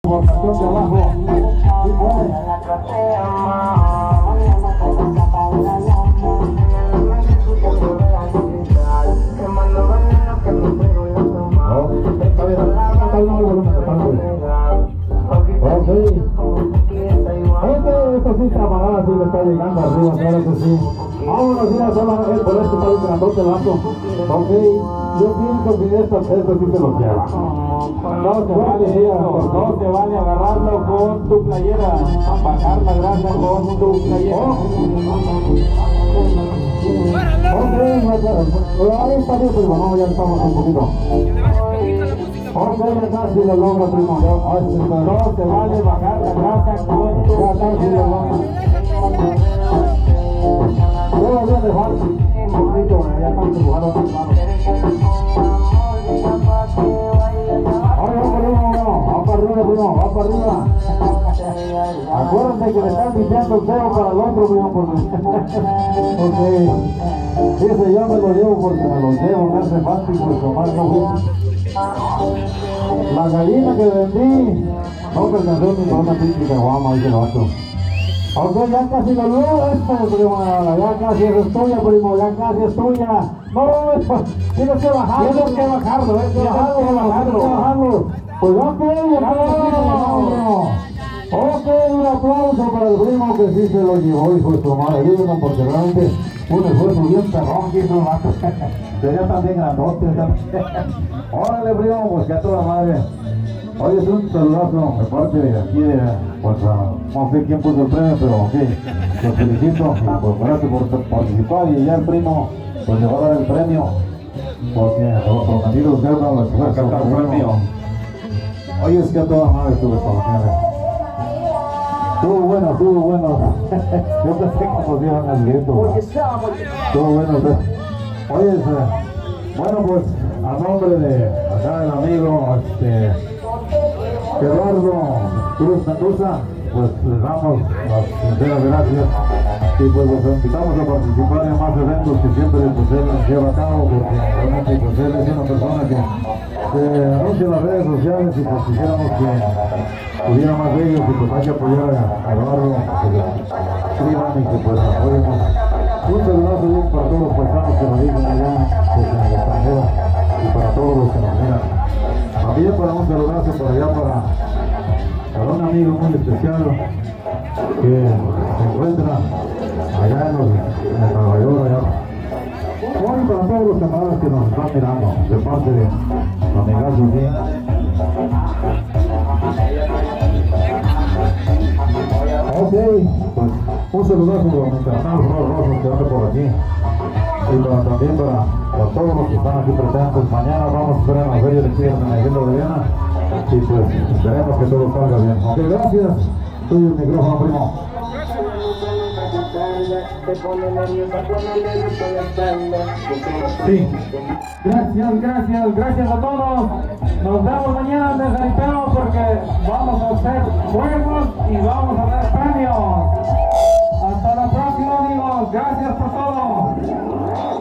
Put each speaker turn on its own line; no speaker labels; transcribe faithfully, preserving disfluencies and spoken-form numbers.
Portación de abajo. Sí, pues. No, está bien. Está bien el volumen de parte. Ok. Este, esto sí está apagado, sí le está llegando arriba, claro que sí. Vámonos, mira, solamente por este país grandote el vato. Ok, yo pienso que esta cerca sí se los lleva. No se vale eso, no se vale agarrarlo con tu playera, bajar la grasa con tu playera. Ok, ahí está bien, primo, no, ya estamos un poquito. Ok, ya casi lo logra, primo. No se vale bajar la grasa con tu playera. Ya casi lo logra. Todavía le falta un poquito, ya están dibujados sus manos. Ahora va para arriba, va para arriba, primo, va para arriba. Acuérdense que le están diciendo el dedo para el otro, primo, porque... ok. Dice, yo me lo llevo porque me lo llevo, me hace falta y pues tomar no fui. La gallina que vendí no perteneció ni para una pinche caguama, dice el vato. Ok, ya casi lo logró esto, primo, ya casi es tuya, primo, ya casi es tuya. No, tienes que bajarlo. Tienes que bajarlo, eh, tienes que bajarlo, tienes que bajarlo. Pues ok, no. Ok, un aplauso para el primo que sí se lo llevó, hijo de su madre, díganlo, porque realmente un esfuerzo bien perrón que hizo el vato. Sería también grandote. Órale, primo, pues que a toda madre. Oye, es un saludazo de parte de aquí, de, pues uh, no sé quién puso el premio, pero ok, los felicito y pues gracias por participar y ya el primo pues le va a dar el premio, porque los prometidos deudan les va a cantar el premio. Oye, es que a toda madre estuve con la estuvo bueno, estuvo bueno. Yo pensé que nos iban al viento. Estuvo bueno. Oye, bueno, pues a nombre de acá del amigo, este... Eduardo Cruz Mendoza, pues les damos las sinceras gracias y pues los invitamos a participar en más eventos que siempre pues, él lleva a cabo, porque realmente pues, él es una persona que se anuncia en las redes sociales y pues quisiéramos que hubiera más de ellos y pues hay que apoyar a Eduardo, que le escriban y que pues apoyemos. Un saludazo bien para todos los paisanos que nos dicen allá pues, en el extranjero y para todos los que nos miran. También para un saludazo por allá para, para un amigo muy especial que se encuentra allá en, los, en Nueva York, allá. Hoy para todos los camaradas que nos están mirando, de parte de amigazo aquí. Ok, pues un saludazo para mis hermanos Rosas que andan por aquí. Y para, también para, para todos los que están aquí presentes. Mañana vamos a esperar en la feria de Tigres en la Iglesia de Viena y pues esperemos que todo salga bien. Ok, gracias. Soy el micrófono, primo. Sí. Gracias, gracias, gracias a todos. Nos vemos mañana en el Jaripeo porque vamos a hacer juegos y vamos a dar premios. Hasta la próxima, amigos. Gracias por todo.